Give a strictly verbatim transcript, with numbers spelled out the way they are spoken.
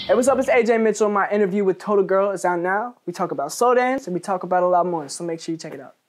Hey, what's up? It's A J Mitchell. My interview with Total Girl is out now. We talk about slow dance and we talk about a lot more, so make sure you check it out.